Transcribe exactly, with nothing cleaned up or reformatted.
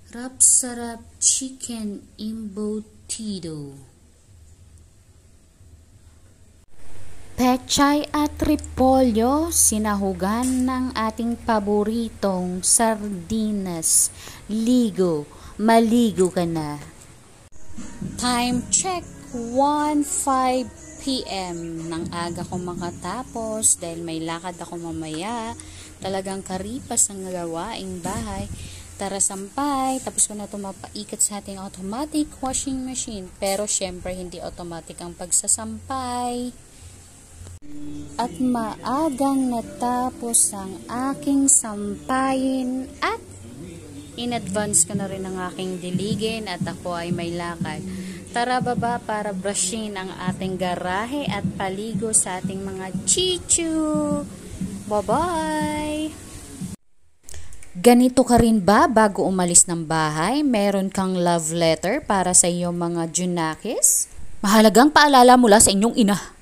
Sarap-sarap chicken embutido. Pechay at repolyo, sinahugan ng ating paboritong sardinas. Ligo, maligo ka na. Time check, one five p m Nang aga ko makatapos dahil may lakad ako mamaya. Talagang karipas ang gawaing bahay. Tara sampay, tapos ko na ito mapaikat sa ating automatic washing machine. Pero syempre hindi automatic ang pagsasampay. At maagang natapos ang aking sampayin at in advance ko na rin ang aking diligin at ako ay may lakad. Tara baba para brushin ang ating garahe at paligo sa ating mga chichu. Bye-bye! Ganito ka rin ba bago umalis ng bahay? Meron kang love letter para sa iyong mga Junakis? Mahalagang paalala mula sa inyong ina.